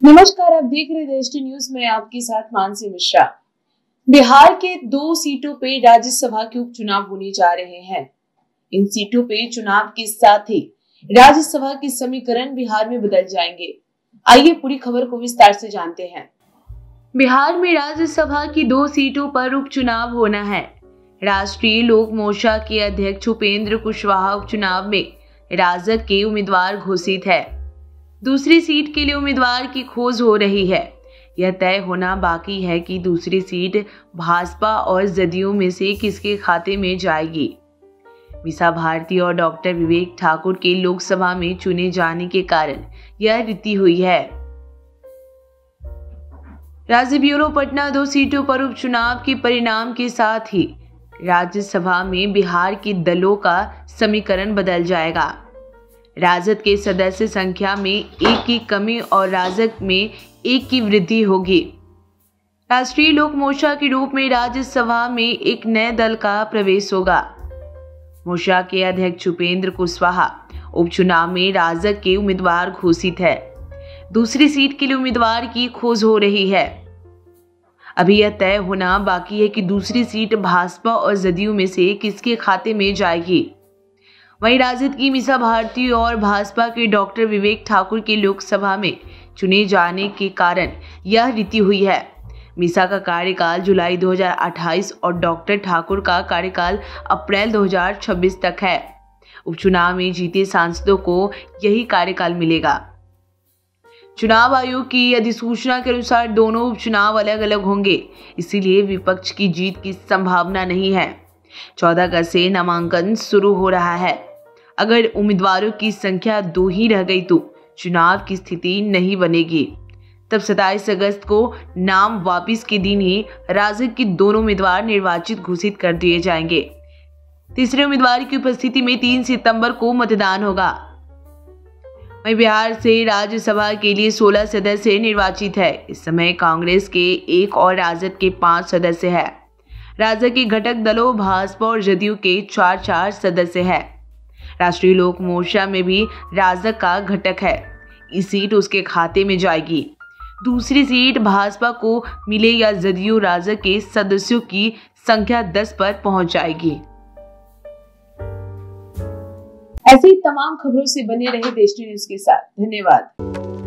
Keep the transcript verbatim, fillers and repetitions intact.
नमस्कार, आप देख रहे देश टी न्यूज में आपके साथ मानसी मिश्रा। बिहार के दो सीटों पे राज्यसभा के उपचुनाव होने जा रहे हैं। इन सीटों पे चुनाव के साथ ही राज्यसभा के समीकरण बिहार में बदल जाएंगे। आइए पूरी खबर को विस्तार से जानते हैं। बिहार में राज्यसभा की दो सीटों पर उपचुनाव होना है। राष्ट्रीय लोक मोर्चा के अध्यक्ष उपेंद्र कुशवाहा उपचुनाव में राजद के उम्मीदवार घोषित है। दूसरी सीट के लिए उम्मीदवार की खोज हो रही है। यह तय होना बाकी है कि दूसरी सीट भाजपा और जदयू में से किसके खाते में जाएगी। मीसा भारती और डॉक्टर विवेक ठाकुर के लोकसभा में चुने जाने के कारण यह रीति हुई है। राज्य ब्यूरो पटना दो सीटों पर उपचुनाव के परिणाम के साथ ही राज्यसभा में बिहार के दलों का समीकरण बदल जाएगा। राजद के सदस्य संख्या में एक की कमी और राजद में एक की वृद्धि होगी। राष्ट्रीय लोक मोर्चा के रूप में राज्यसभा में एक नए दल का प्रवेश होगा। मोर्चा के अध्यक्ष उपेंद्र कुशवाहा उपचुनाव में राजद के उम्मीदवार घोषित है। दूसरी सीट के लिए उम्मीदवार की खोज हो रही है। अभी यह तय होना बाकी है कि दूसरी सीट भाजपा और जदयू में से किसके खाते में जाएगी। वहीं राजद की मीसा भारती और भाजपा के डॉक्टर विवेक ठाकुर के लोकसभा में चुने जाने के कारण यह रीति हुई है। मीसा का कार्यकाल जुलाई दो हज़ार अट्ठाईस और डॉक्टर ठाकुर का कार्यकाल अप्रैल दो हज़ार छब्बीस तक है। उपचुनाव में जीते सांसदों को यही कार्यकाल मिलेगा। चुनाव आयोग की अधिसूचना के अनुसार दोनों उपचुनाव अलग अलग होंगे, इसीलिए विपक्ष की जीत की संभावना नहीं है। चौदह अगस्त से नामांकन शुरू हो रहा है। अगर उम्मीदवारों की संख्या दो ही रह गई तो चुनाव की स्थिति नहीं बनेगी। तब सत्ताईस अगस्त को नाम वापस के दिन ही राजद के दोनों उम्मीदवार निर्वाचित घोषित कर दिए जाएंगे। तीसरे उम्मीदवार की उपस्थिति में तीन सितंबर को मतदान होगा। वहीं बिहार से राज्यसभा के लिए सोलह सदस्य निर्वाचित है। इस समय कांग्रेस के एक और राजद के पांच सदस्य है। राजद के घटक दलों भाजपा और जदयू के चार चार सदस्य है। राष्ट्रीय लोक मोर्चा में भी राजद का घटक है। इस सीट उसके खाते में जाएगी। दूसरी सीट भाजपा को मिले या जदयू राजद के सदस्यों की संख्या दस पर पहुंच जाएगी। ऐसी तमाम खबरों से बने रहे देश टी न्यूज के साथ। धन्यवाद।